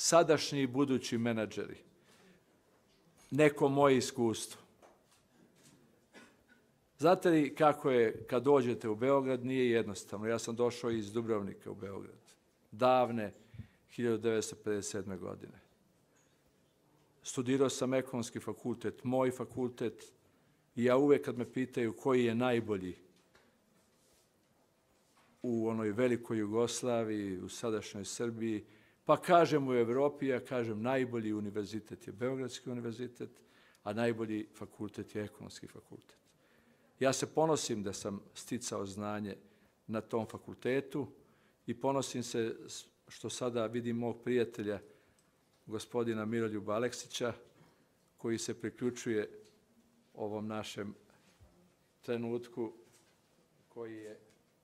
sadašnji i budući menadžeri, neko moje iskustvo. Znate li kako je kad dođete u Beograd? Nije jednostavno. Ja sam došao iz Dubrovnika u Beograd. Davne 1957. godine. Studirao sam ekonomski fakultet, moj fakultet, i ja uvek kad me pitaju koji je najbolji u onoj velikoj Jugoslaviji, u sadašnjoj Srbiji, pa kažem u Evropi, ja kažem najbolji univerzitet je Beogradski univerzitet, a najbolji fakultet je ekonomski fakultet. Ja se ponosim da sam sticao znanje na tom fakultetu i ponosim se što sada vidim mog prijatelja, gospodina Miroljuba Aleksića, koji se priključuje ovom našem trenutku koji je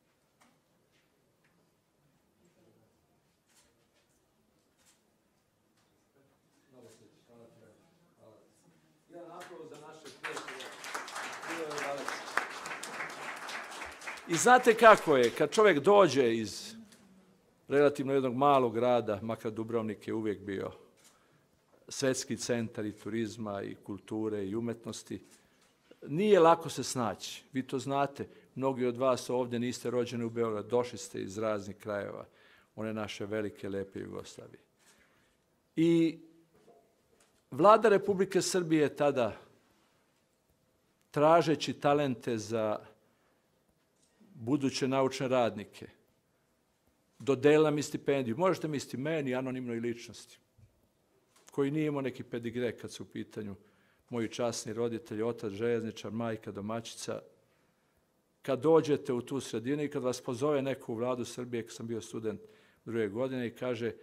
I znate kako je, kad čovjek dođe iz relativno jednog malog grada, makar Dubrovnik je uvijek bio svetski centar i turizma i kulture i umetnosti, nije lako se snaći. Vi to znate, mnogi od vas ovdje niste rođeni u Beogradu, došli ste iz raznih krajeva, one naše velike, lepe Jugoslavije. I Vlada Republike Srbije tada, tražeći talente za buduće naučne radnike, dodelila mi stipendiju. Možete misliti meni, anonimnoj ličnosti, koji nije imao neki pedigre kad su u pitanju moji časni roditelji, otac željezničar, majka domaćica. Kad dođete u tu sredinu i kad vas pozove neko u Vladu Srbije, kad sam bio student 2. godine, i kaže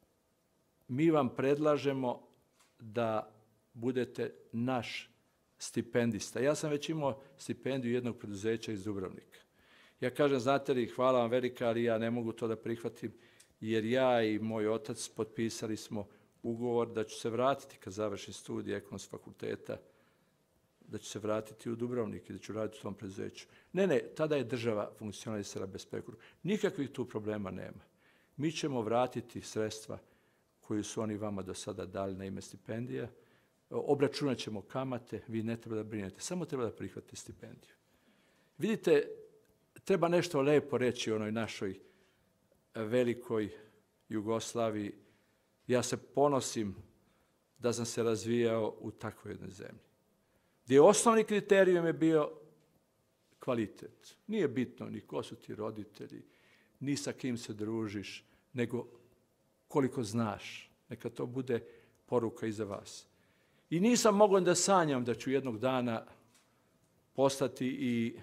mi vam predlažemo da budete naš stipendista. Ja sam već imao stipendiju jednog preduzeća iz Dubrovnika. Ja kažem, znate li, hvala vam velika, ali ja ne mogu to da prihvatim, jer ja i moj otac potpisali smo ugovor da ću se vratiti kad završim studije ekonomskog fakulteta, da ću se vratiti u Dubrovnik i da ću raditi u tom preduzeću. Ne, tada je država funkcionalisala bez prekura. Nikakvih tu problema nema. Mi ćemo vratiti sredstva koju su oni vama do sada dali na ime stipendija, obračunat ćemo kamate, vi ne treba da brinete, samo treba da prihvatite stipendiju. Vidite, treba nešto lepo reći o onoj našoj velikoj Jugoslaviji. Ja se ponosim da sam se razvijao u takvoj jednoj zemlji, gdje osnovni kriterijum je bio kvalitet. Nije bitno ni ko su ti roditelji, ni sa kim se družiš, nego koliko znaš. Neka to bude poruka i za vas. I nisam mogao da sanjam da ću jednog dana postati i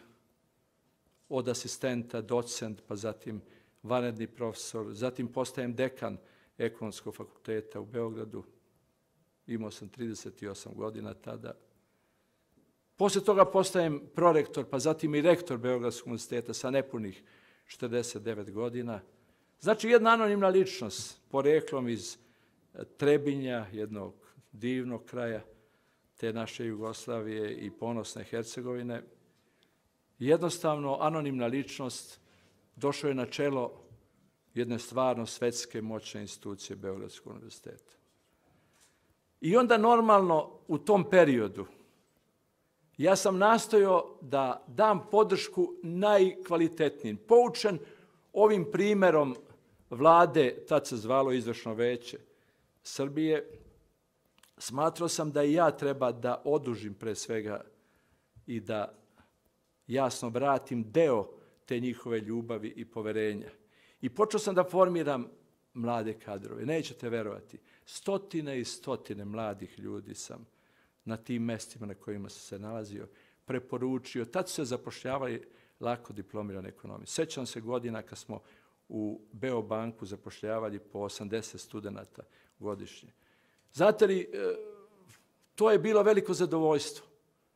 od asistenta, docent, pa zatim vanredni profesor, zatim postajem dekan ekonomskog fakulteta u Beogradu. Imao sam 38 godina tada. Poslije toga postajem prorektor, pa zatim i rektor Beogradskog univerziteta sa nepunih 49 godina. Znači, jedna anonimna ličnost, poreklom iz Trebinja, jednog divnog kraja te naše Jugoslavije i ponosne Hercegovine. Jednostavno, anonimna ličnost došao je na čelo jedne stvarno svetske moćne institucije Beogradskog univerziteta. I onda normalno u tom periodu ja sam nastojao da dam podršku najkvalitetnijim. Poučen ovim primerom vlade, tad se zvalo Izvršno veće Srbije, smatrao sam da i ja treba da odužim pre svega i da jasno vratim deo te njihove ljubavi i poverenja. I počeo sam da formiram mlade kadrove. Nećete verovati, stotine i stotine mladih ljudi sam na tim mestima na kojima sam se nalazio preporučio. Tad su se zapošljavali lako diplomirane ekonomije. Sećam se godina kad smo u Beobanku zapošljavali po 80 studenata godišnje. Znate li, to je bilo veliko zadovoljstvo.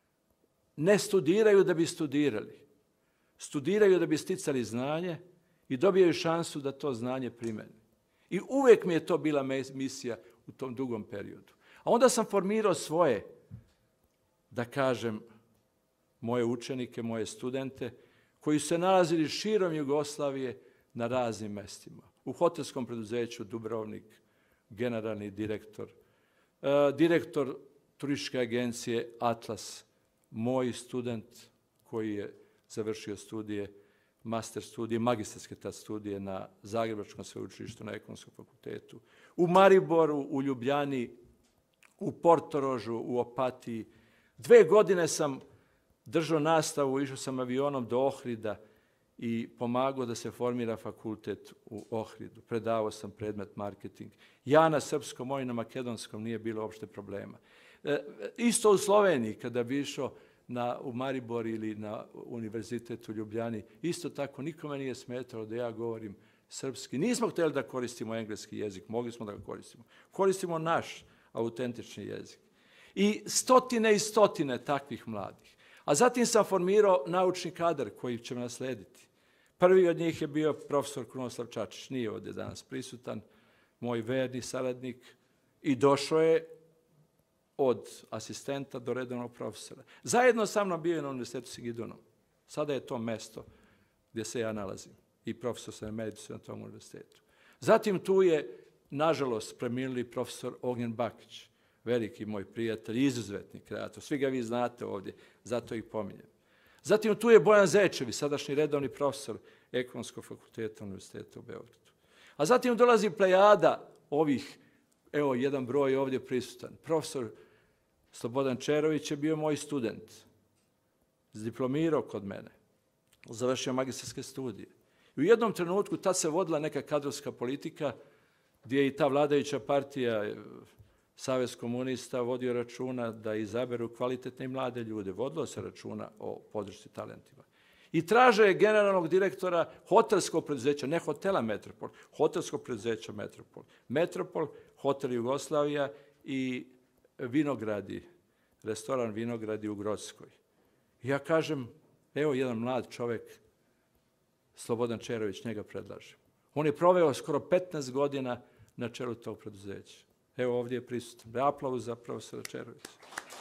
Ne studiraju da bi studirali. Studiraju da bi sticali znanje i dobijaju šansu da to znanje primene. I uvijek mi je to bila misija u tom dugom periodu. A onda sam formirao svoje, da kažem, moje učenike, moje studente, koji su se nalazili širom Jugoslavije na raznim mestima. U hotelskom preduzeću Dubrovnik, generalni direktor. Direktor turističke agencije Atlas, moj student koji je završio studije, master studije, magistarske tad studije na Zagrebačkom sveučilištu na Ekonomskom fakultetu. U Mariboru, u Ljubljani, u Portorožu, u Opatiji. 2 godine sam držao nastavu, išao sam avionom do Ohrida i pomagao da se formira fakultet u Ohridu. Predavao sam predmet marketing. Ja na srpskom, oni na makedonskom, nije bilo uopšte problema. Isto u Sloveniji, kada bi išao u Maribor ili na univerzitet u Ljubljani, isto tako nikome nije smetalo da ja govorim srpski. Nismo htjeli da koristimo engleski jezik, mogli smo da ga koristimo. Koristimo naš autentični jezik. I stotine takvih mladih. A zatim sam formirao naučni kadar koji će me naslediti. Prvi od njih je bio profesor Krunoslav Čačić, nije ovdje danas prisutan, moj verni saradnik, i došao je od asistenta do redovnog profesora. Zajedno sa mnom bio je na Univerzitetu Sigidunom. Sada je to mesto gdje se ja nalazim i profesor sam emeritus na tom univerzitetu. Zatim tu je, nažalost, preminuli profesor Ognjen Bakić, veliki moj prijatelj, izuzetni kreator. Svi ga vi znate ovdje, zato ih pominjem. Zatim tu je Bojan Zečević, sadašnji redovni profesor Ekonomskog fakulteta Univerziteta u Beogradu. A zatim dolazi plejada ovih, evo jedan broj ovdje prisutan. Profesor Slobodan Čerović je bio moj student. Diplomirao kod mene. Završio magistarske studije. I u jednom trenutku tad se vodila neka kadrovska politika gdje je i ta vladajuća partija, Savez komunista, vodio računa da izaberu kvalitetne i mlade ljude. Vodilo se računa o podršci talentima. I traže generalnog direktora hotelskog preduzeća, ne hotela Metropol, hotelskog preduzeća Metropol. Metropol, hotel Jugoslavija i Vinogradi, restoran Vinogradi u Grockoj. I ja kažem, evo jedan mlad čovjek, Slobodan Čerović, njega predlažem. On je proveo skoro 15 godina na čelu tog preduzeća. Evo ovdje je prisutan. Aplauz za profesora Čerovića.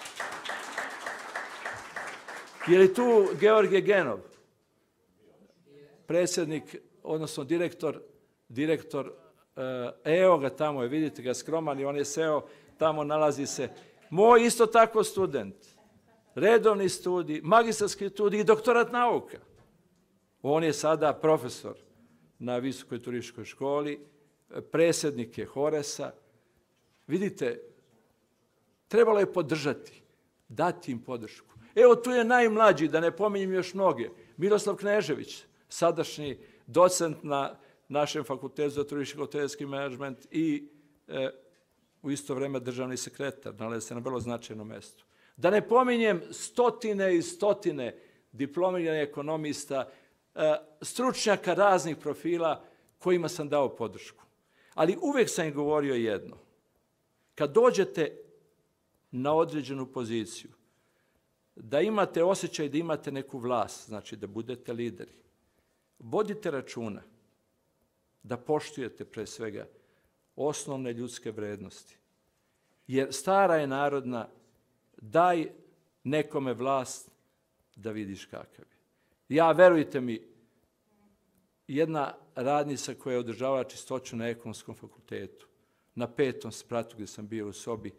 Je li tu Georgije Genov? Predsjednik, odnosno direktor, evo ga tamo je, vidite ga skroman i on je seo, tamo nalazi se. Moj isto tako student, redovni studij, magistarski studij i doktorat nauka. On je sada profesor na Visokoj turističkoj školi, predsjednik je Horesa. Vidite, trebalo je podržati, dati im podršku. Evo tu je najmlađi, da ne pominjem još mnoge, Miroslav Knežević, sadašnji docent na našem fakultetu za turistički hotelski menadžment i u isto vrijeme državni sekretar, nalazi se na vrlo značajnom mjestu. Da ne pominjem stotine i stotine diplomiranih ekonomista, stručnjaka raznih profila kojima sam dao podršku. Ali uvijek sam im govorio jedno. Kad dođete na određenu poziciju, da imate osjećaj da imate neku vlast, znači da budete lideri, vodite računa da poštujete pre svega osnovne ljudske vrednosti. Jer stara je narodna, daj nekome vlast da vidiš kakav je. Ja, verujte mi, jedna radnica koja je održavala čistoću na Ekonomskom fakultetu, na 5. spratu gdje sam bio u sobi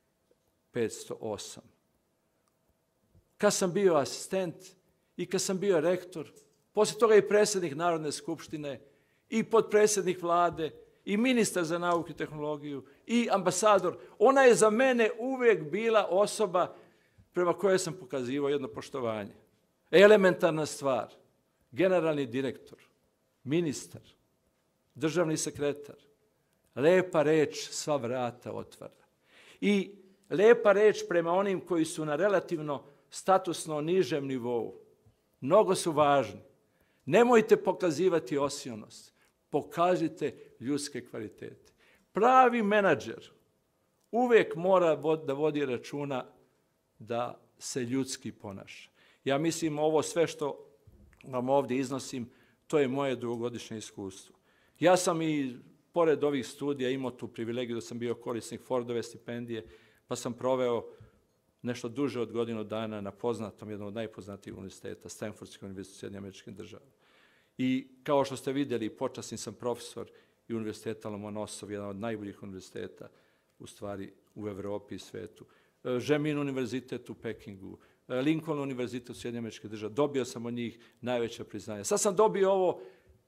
508. Kad sam bio asistent i kad sam bio rektor, poslije toga i predsjednik Narodne skupštine, i potpredsjednik vlade, i ministar za nauku i tehnologiju, i ambasador, ona je za mene uvijek bila osoba prema kojoj sam pokazivao jedno poštovanje. Elementarna stvar, generalni direktor, ministar, državni sekretar, lepa reč sva vrata otvara. I lepa reč prema onim koji su na relativno statusno nižem nivou. Mnogo su važni. Nemojte pokazivati osionost. Pokažite ljudske kvalitete. Pravi menadžer uvijek mora da vodi računa da se ljudski ponaša. Ja mislim ovo sve što vam ovdje iznosim, to je moje dugogodišnje iskustvo. Ja sam i pored ovih studija imao tu privilegiju da sam bio korisnik Fordove stipendije, pa sam proveo nešto duže od godinu dana na poznatom, jednom od najpoznatijih univerziteta, Stanfordski univerzitet u SAD-u. I kao što ste vidjeli, počasni sam profesor i univerziteta Lomonosov, jedan od najboljih univerziteta u stvari u Evropi i svetu. Žemin univerzitet u Pekingu, Lincoln univerzitet u Sjedinjenim Američkim Državama. Dobio sam od njih najveća priznanja. Sad sam dobio ovo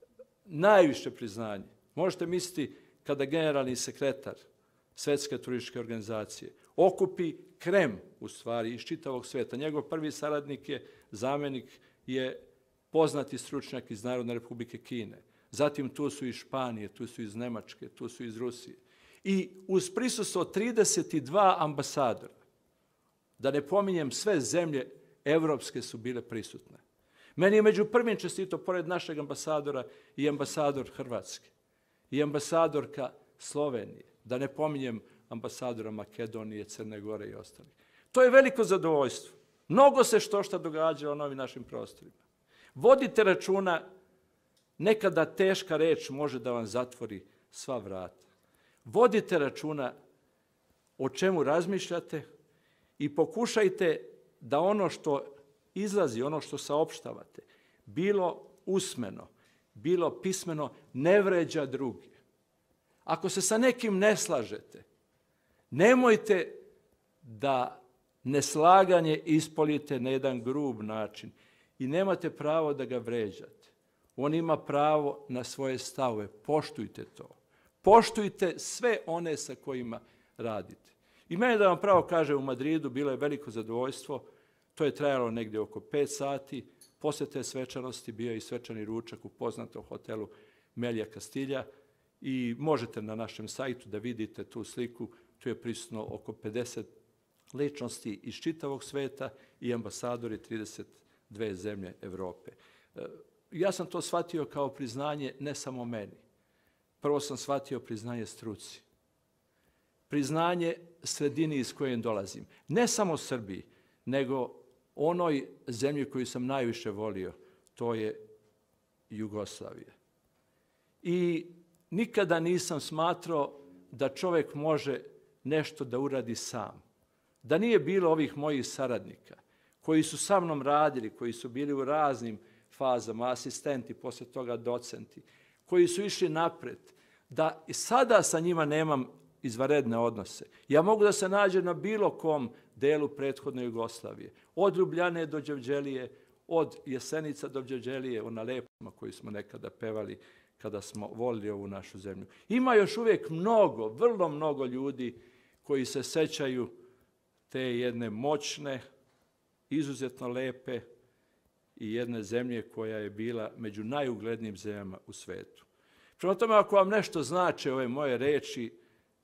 najviše priznanje. Možete misliti kada generalni sekretar Svetske turističke organizacije okupi krem, u stvari, iz čitavog sveta. Njegov prvi saradnik je, zamjenik je poznati stručnjak iz Narodne Republike Kine. Zatim tu su iz Španije, tu su iz Nemačke, tu su iz Rusije. I uz prisustvo 32 ambasadora, da ne pominjem sve zemlje evropske su bile prisutne. Meni je među prvim čestito, pored našeg ambasadora, i ambasador Hrvatske, i ambasadorka Slovenije, da ne pominjem ambasadora Makedonije, Crne Gore i ostalih. To je veliko zadovoljstvo. Mnogo se što događalo na ovim našim prostorima. Vodite računa, nekada teška reč može da vam zatvori sva vrata. Vodite računa o čemu razmišljate i pokušajte da ono što izlazi, ono što saopštavate, bilo usmeno, bilo pismeno, ne vređa druge. Ako se sa nekim ne slažete, nemojte da neslaganje ispolite na jedan grub način i nemate pravo da ga vređate. On ima pravo na svoje stavove. Poštujte to. Poštujte sve one sa kojima radite. I mene, da vam pravo kaže, u Madridu bilo je veliko zadovoljstvo. To je trajalo negdje oko 5 sati. Posle te svečanosti bio je i svečani ručak u poznatom hotelu Melija Kastilja i možete na našem sajtu da vidite tu sliku. Tu je prisutno oko 50 ličnosti iz čitavog sveta i ambasadori 32 zemlje Evrope. Ja sam to shvatio kao priznanje ne samo meni. Prvo sam shvatio priznanje struci. Priznanje sredini iz koje dolazim. Ne samo Srbiji, nego onoj zemlji koju sam najviše volio, to je Jugoslavija. I nikada nisam smatrao da čovjek može nešto da uradi sam. Da nije bilo ovih mojih saradnika koji su sa mnom radili, koji su bili u raznim fazama, asistenti, poslije toga docenti, koji su išli napred, da i sada sa njima nemam izvanredne odnose. Ja mogu da se nađem na bilo kom delu prethodne Jugoslavije. Od Ljubljane do Đevđelije, od Jesenica do Đevđelije, ona lepama koju smo nekada pevali kada smo volili ovu našu zemlju. Ima još uvijek mnogo, vrlo mnogo ljudi koji se sećaju te jedne moćne, izuzetno lepe i jedne zemlje koja je bila među najuglednijim zemljama u svetu. Prema tome, ako vam nešto znače ove moje reči,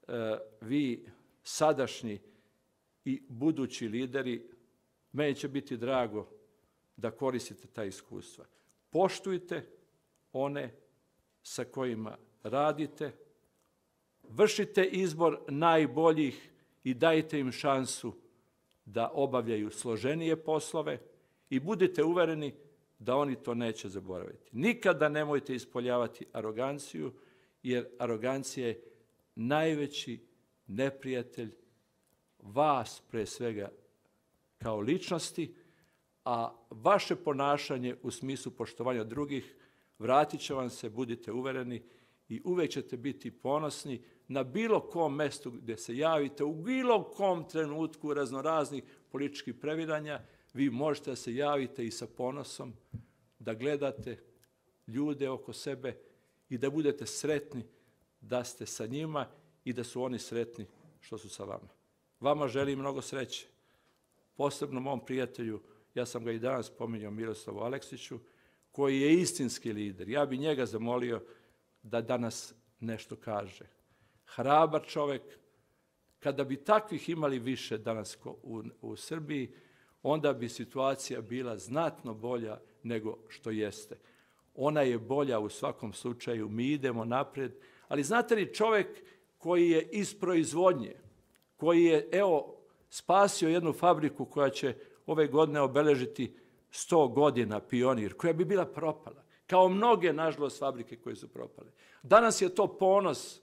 vi sadašnji i budući lideri, meni će biti drago da koristite ta iskustva. Poštujte one sa kojima radite, vršite izbor najboljih i dajte im šansu da obavljaju složenije poslove i budite uvereni da oni to neće zaboraviti. Nikada nemojte ispoljavati aroganciju, jer arogancija je najveći neprijatelj vas pre svega kao ličnosti, a vaše ponašanje u smislu poštovanja drugih vratit će vam se, budite uvereni, i uvek ćete biti ponosni na bilo kom mestu gdje se javite, u bilo kom trenutku raznoraznih političkih previranja, vi možete da se javite i sa ponosom, da gledate ljude oko sebe i da budete sretni da ste sa njima i da su oni sretni što su sa vama. Vama želim mnogo sreće. Posebno mom prijatelju, ja sam ga i danas spominjao, Miroslavu Aleksiću, koji je istinski lider. Ja bi njega zamolio da danas nešto kaže. Hrabar čovjek. Kada bi takvih imali više danas u Srbiji, onda bi situacija bila znatno bolja nego što jeste. Ona je bolja u svakom slučaju, mi idemo naprijed, ali znate li, čovjek koji je iz proizvodnje, koji je, evo, spasio jednu fabriku koja će ove godine obeležiti 100 godina, Pionir, koja bi bila propala, kao mnoge, nažalost, fabrike koje su propale. Danas je to ponos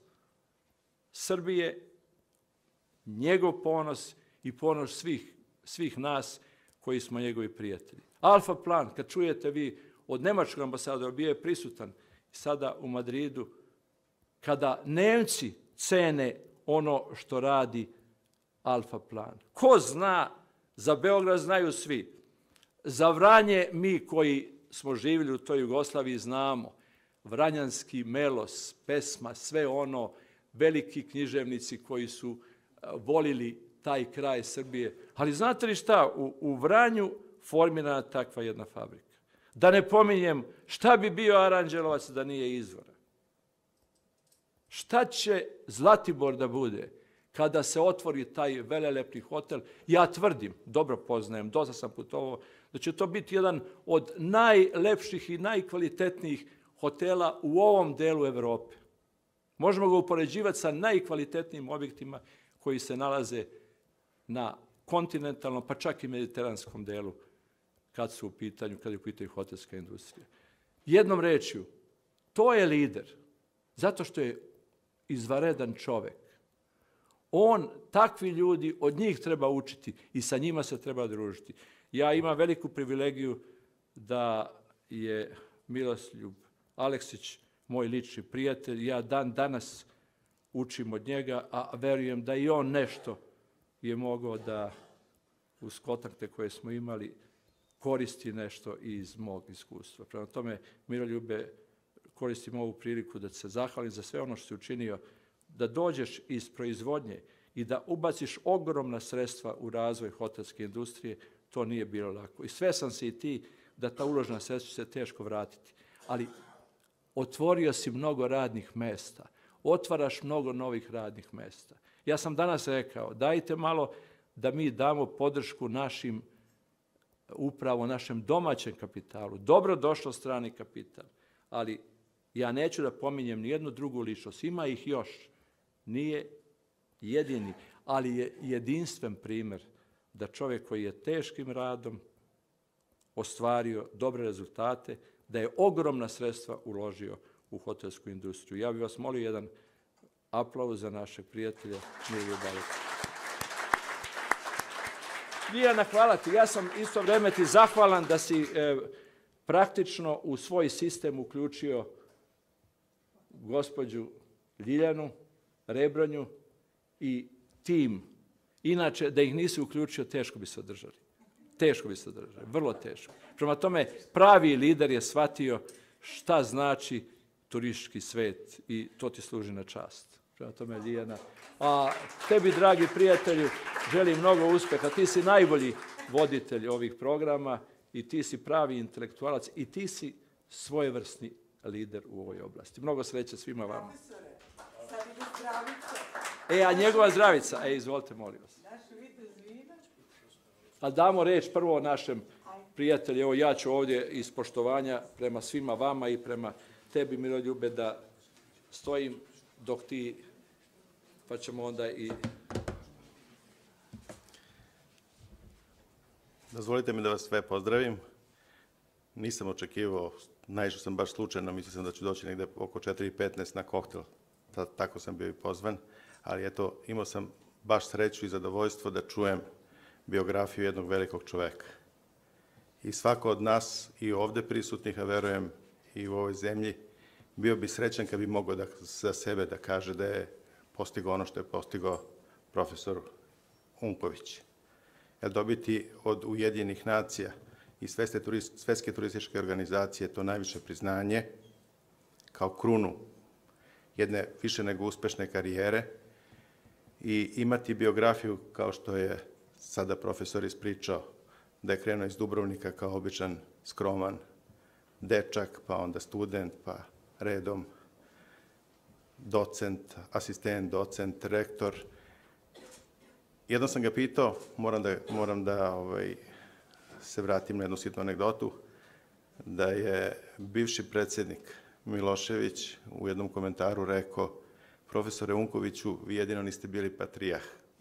Srbije, njegov ponos i ponos svih nas koji smo njegovi prijatelji. Alfa plan, kad čujete vi od nemačkog ambasadora, bio je prisutan sada u Madridu, kada Nemci cene ono što radi Alfa plan. Ko zna, za Beograd znaju svi. Za Vranje mi koji smo živjeli u toj Jugoslaviji znamo. Vranjanski melos, pesma, sve ono, veliki književnici koji su volili taj kraj Srbije. Ali znate li šta? U Vranju formirana takva jedna fabrika. Da ne pominjem šta bi bio Aranđelovac da nije izvora. Šta će Zlatibor da bude kada se otvori taj velelepni hotel? Ja tvrdim, dobro poznajem, dosta sam putovao, da će to biti jedan od najlepših i najkvalitetnijih hotela u ovom delu Evrope. Možemo ga upoređivati sa najkvalitetnijim objektima koji se nalaze na kontinentalnom, pa čak i mediteranskom delu kad je u pitanju hotelska industrija. Jednom rečju, to je lider, zato što je izvanredan čovek. Takvi ljudi, od njih treba učiti i sa njima se treba družiti. Ja imam veliku privilegiju da je Miroljub Aleksić moj lični prijatelj. Ja dan danas učim od njega, a verujem da i on nešto je mogao da uz kontakte koje smo imali koristi nešto iz mog iskustva. Prema tome, Miroljube, koristim ovu priliku da se zahvalim za sve ono što si učinio, da dođeš iz proizvodnje i da ubaciš ogromna sredstva u razvoj hotelske industrije, to nije bilo lako. I svesan si i ti da ta uložena sredstva će se teško vratiti. Ali otvorio si mnogo radnih mesta, otvaraš mnogo novih radnih mesta. Ja sam danas rekao, dajte malo da mi damo podršku upravo našem domaćem kapitalu. Dobro došlo strani kapital, ali ja neću da pominjem nijednu drugu ličnost. Ima ih još. Nije jedini, ali je jedinstven primer da čovjek koji je teškim radom ostvario dobre rezultate, da je ogromna sredstva uložio u hotelsku industriju. Ja bih vas molio jedan aplauz za našeg prijatelja Miliju Balića. Dijana, hvala ti. Ja sam isto vreme ti zahvalan da si praktično u svoj sistem uključio gospođu Ljiljanu Rebronju i tim. Inače, da ih nisi uključio, teško bi se održali. Teško bi se održali, vrlo teško. Prema tome, pravi lider je shvatio šta znači turistički svet i to ti služi na čast. Prema tome, Ljiljana. A tebi, dragi prijatelju, želim mnogo uspeha. Ti si najbolji voditelj ovih programa i ti si pravi intelektualac i ti si svojevrsni lider u ovoj oblasti. Mnogo sreće svima vama. Sad ide zdravica. A njegova zdravica. Izvolite, molim vas. Naš vitez vina. A damo reč prvo našem prijatelju. Evo, ja ću ovdje iz poštovanja prema svima vama i prema tebi, Miroljube, da stojim dok ti, pa ćemo onda i... Dozvolite mi da vas sve pozdravim. Nisam očekivao, naišao sam baš slučajno, mislio sam da ću doći negde oko 4:15 na koktel. Tako sam bio i pozvan, ali eto, imao sam baš sreću i zadovoljstvo da čujem biografiju jednog velikog čoveka. I svako od nas, i ovde prisutnih, a verujem i u ovoj zemlji, bio bi srećan kad bi mogao za sebe da kaže da je postigao ono što je postigao profesor Unković. Jer dobiti od Ujedinjenih nacija i Svetske turističke organizacije to najviše priznanje kao krunu jedne više nego uspešne karijere i imati biografiju kao što je sada profesor ispričao, da je krenuo iz Dubrovnika kao običan skroman dečak, pa onda student, pa redom docent, asistent, docent, rektor. Jednom sam ga pitao, moram da se vratim na jednu sitnu anegdotu, da je bivši predsjednik Milošević u jednom komentaru rekao: profesore Unkoviću, vi jedino niste bili patrijarh.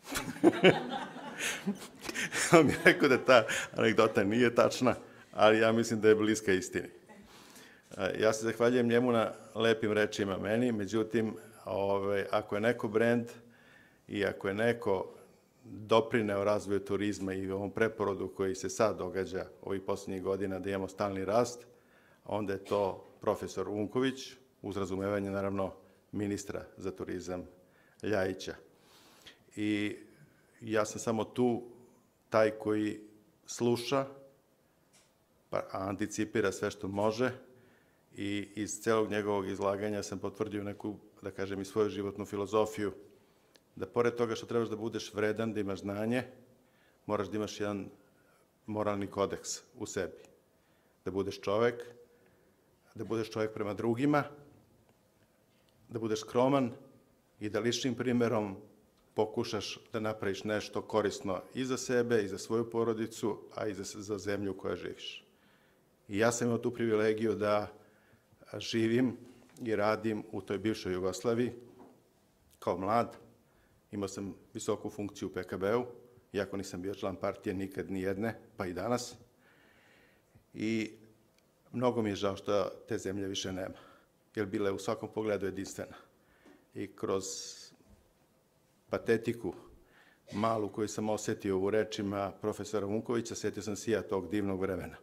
On mi je rekao da ta anegdota nije tačna, ali ja mislim da je bliska istini. Ja se zahvaljujem njemu na lepim rečima meni, međutim, ako je neko brend i ako je neko doprineo razvoju turizma i ovom preporodu koji se sad događa ovih posljednjih godina da imamo stalni rast, onda je to profesor Unković, uz razumevanje naravno ministra za turizam Ljajića. I ja sam samo tu taj koji sluša, pa anticipira sve što može i iz celog njegovog izlaganja sam potvrdio neku, da kažem, i svoju životnu filozofiju, da pored toga što trebaš da budeš vredan, da imaš znanje, moraš da imaš jedan moralni kodeks u sebi. Da budeš čovek prema drugima, da budeš skroman i da ličnim primerom pokušaš da napraviš nešto korisno i za sebe, i za svoju porodicu, a i za zemlju u kojoj živiš. I ja sam imao tu privilegiju da živim i radim u toj bivšoj Jugoslaviji kao mlad. Imao sam visoku funkciju u PKB-u, iako nisam bio član partije nikad ni jedne, pa i danas. I mnogo mi je žao što te zemlje više nema, jer bila je u svakom pogledu jedinstvena. I kroz patetiku malu koju sam osetio u rečima profesora Vunkovića, setio sam se ja tog divnog vremena.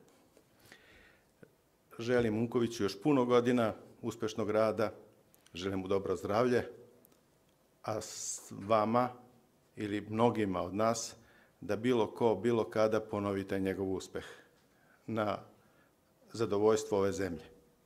Želim Vunkoviću još puno godina uspešnog rada, želim mu dobro zdravlje, a s vama ili mnogima od nas da bilo ko, bilo kada ponovi taj njegov uspeh na zadovoljstvo ove zemlje.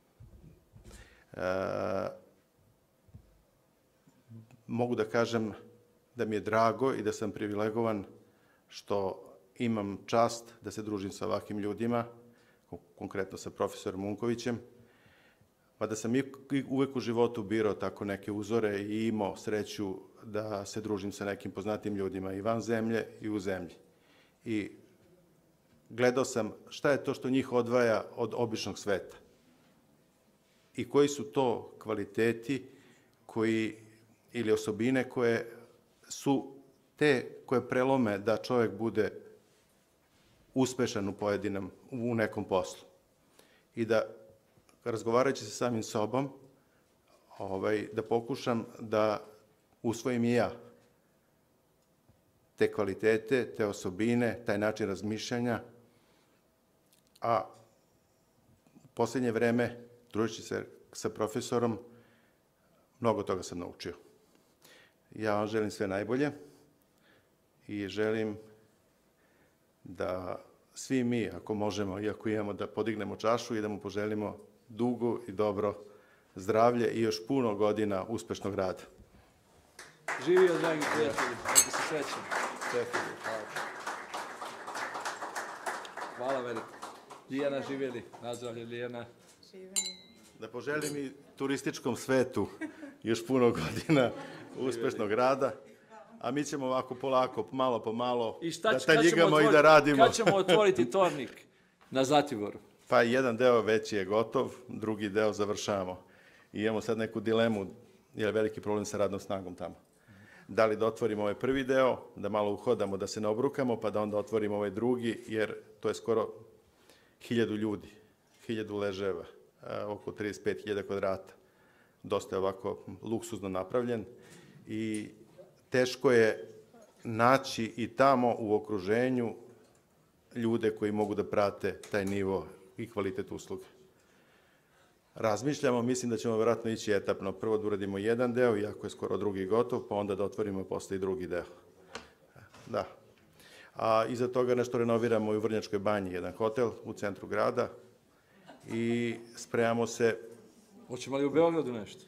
Mogu da kažem da mi je drago i da sam privilegovan što imam čast da se družim sa ovakvim ljudima, konkretno sa profesorom Vunkovićem, pa da sam uvek u životu birao tako neke uzore i imao sreću da se družim sa nekim poznatim ljudima i van zemlje i u zemlji. I gledao sam šta je to što njih odvaja od običnog sveta i koji su to kvaliteti ili osobine koje su te koje prelome da čovjek bude uspešan u nekom poslu. I da, razgovarajući sa samim sobom, da pokušam da usvojim i ja te kvalitete, te osobine, taj način razmišljanja, a u posljednje vreme, družeći se sa profesorom, mnogo toga sam naučio. Ja vam želim sve najbolje i želim da svi mi, ako možemo, iako imamo, da podignemo čašu i da mu poželimo dugo i dobro zdravlje i još puno godina uspešnog rada. Živio, dragi prijatelji, da se srećem. Hvala. Hvala veliko. Lijana, živjeli. Nazdravlje, Lijana. Živeli. Da poželim i turističkom svetu još puno godina uspešnog rada, a mi ćemo ovako polako, malo po malo, da taljigamo i da radimo. Kad ćemo otvoriti tornik na Zlatiboru? Pa jedan deo već je gotov, drugi deo završavamo. I imamo sad neku dilemu, jer je veliki problem sa radnom snagom tamo. Da li da otvorimo ovaj prvi deo, da malo uhodamo, da se ne obrukamo, pa da onda otvorimo ovaj drugi, jer to je skoro 1000 ljudi, 1000 leževa, oko 35.000 kvadrata. Dosta je ovako luksuzno napravljen i teško je naći i tamo u okruženju ljude koji mogu da prate taj nivo i kvalitet usluge. Razmišljamo, mislim da ćemo vjerojatno ići etapno. Prvo da uradimo jedan deo, iako je skoro drugi gotov, pa onda da otvorimo posle i drugi deo. Da. A iza toga nešto renoviramo i u Vrnjačkoj banji, jedan hotel u centru grada i spremamo se... Hoćemo li u Beogradu nešto?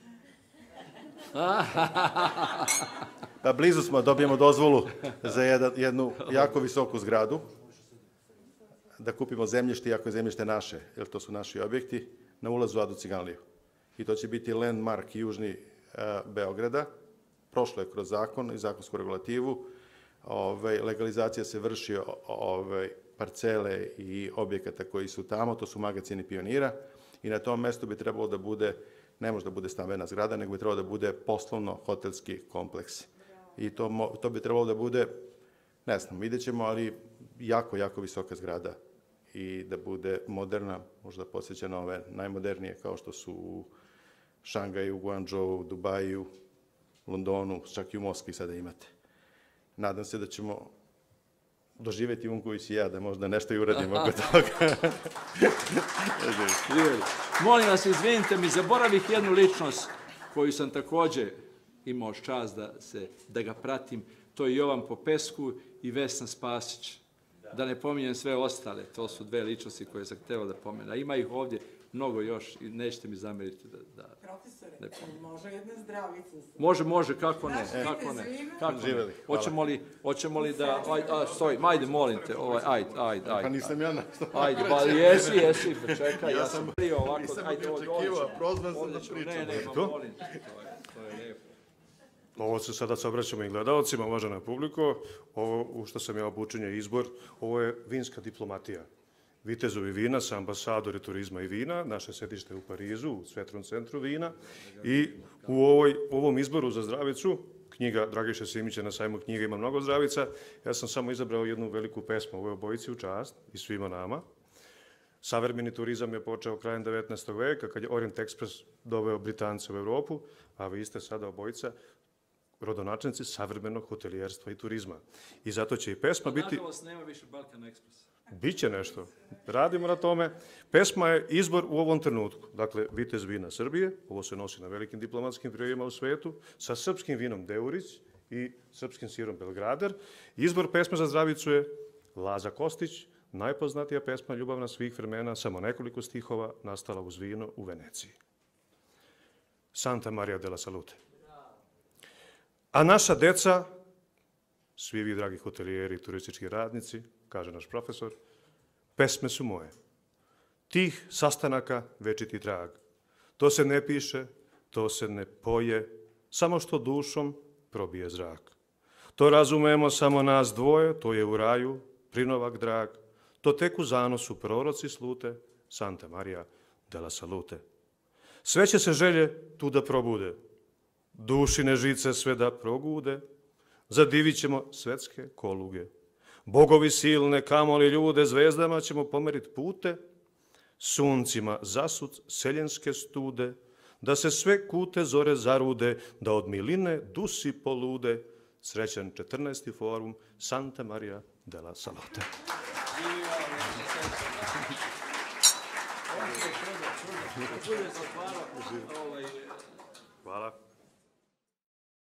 Pa blizu smo, dobijemo dozvolu za jednu jako visoku zgradu, da kupimo zemljište, iako je zemljište naše, jer to su naši objekti, na ulazu u Adu Ciganliju. I to će biti landmark južni Beograda. Prošlo je kroz zakon i zakonsku regulativu. Legalizacija se vrši parcele i objekata koji su tamo, to su magacini Pionira. I na tom mestu bi trebalo da bude, ne može da bude stambena zgrada, nego bi trebalo da bude poslovno-hotelski kompleks. I to bi trebalo da bude, ne znam, vidjet ćemo, ali jako, jako visoka zgrada i da bude moderna, možda podsjeća na ove najmodernije, kao što su u Šangaju, Guangzhou, Dubaju, Londonu, čak i u Moskvi sada imate. Nadam se da ćemo doživjeti Vunković i ja, da možda nešto i uradimo oko toga. Molim vas, izvinite mi, zaboravih jednu ličnost koju sam takođe imao čast da ga pratim, to je Jovan Popescu i Vesna Spasić. Da ne pominjem sve ostale, to su dve ličnosti koje sam hteo da pomenem. A ima ih ovdje mnogo još i nećete mi zameriti da Profesore, ne pomenem. može jedna zdravica? Može, kako ne, kako ne. Hoćemo li da, stoj, ajde, molim te, ajde. Pa nisam ja nešto. Ajde, pa jesi, čekaj, ja sam prije ovako, Nisam ajde, očekivao, prozvan sam da pričam. Ne, molim te, to je lijepo. Ovo se sada se obraćamo i gledalcima, uvažena publiko. Ovo u što sam ja obučen je izbor, ovo je vinska diplomatija. Vitezovi vina su ambasadori turizma i vina, naše sedište je u Parizu, u Svetrom centru vina. I u ovom izboru za zdravicu, knjiga Dragiše Simića na sajmu knjiga ima mnogo zdravica, ja sam samo izabrao jednu veliku pesmu, ovo je obojici u čast i svima nama. Savremeni turizam je počeo krajem 19. veka, kad je Orient Express doveo Britance u Evropu, a vi ste sada obojica rodonačelnici savremenog hotelijerstva i turizma. I zato će i pesma biti... Nažalost, nema više Balkan Express. Biće nešto. Radimo na tome. Pesma je izbor u ovom trenutku. Dakle, Vitez vina Srbije, ovo se nosi na velikim diplomatskim prijemima u svetu, sa srpskim vinom Deurić i srpskim sirom Belgrader. Izbor pesme za zdravicu je Laza Kostić, najpoznatija pesma Ljubavna svih vremena, samo nekoliko stihova, nastala uz vino u Veneciji. Santa Maria della Salute. A naša deca, svi vi dragi hotelijeri i turistički radnici, kaže naš profesor, pesme su moje. Tih sastanaka večiti trag. To se ne piše, to se ne poje, samo što dušom probije zrak. To razumemo samo nas dvoje, to je u raju, prinovak drag. To tek u zanosu proroci slute, Santa Maria della Salute. Sve će se želje tu da probude, dušine žice sve da progude, zadivit ćemo svetske koluge. Bogovi silne, kamoli ljude, zvezdama ćemo pomerit pute, suncima zasut seljenske stude, da se sve kute zore zarude, da od miline dusi polude. Srećan 14. forum Santa Maria della Salute. Hvala.